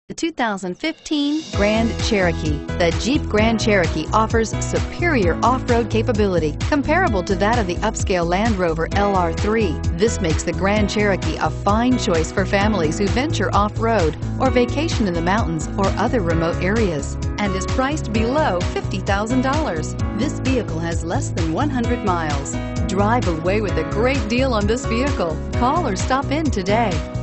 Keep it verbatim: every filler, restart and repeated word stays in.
The two thousand fifteen Grand Cherokee. The Jeep Grand Cherokee offers superior off-road capability comparable to that of the upscale Land Rover L R three. This makes the Grand Cherokee a fine choice for families who venture off-road or vacation in the mountains or other remote areas, and is priced below fifty thousand dollars. This vehicle has less than one hundred miles. Drive away with a great deal on this vehicle. Call or stop in today.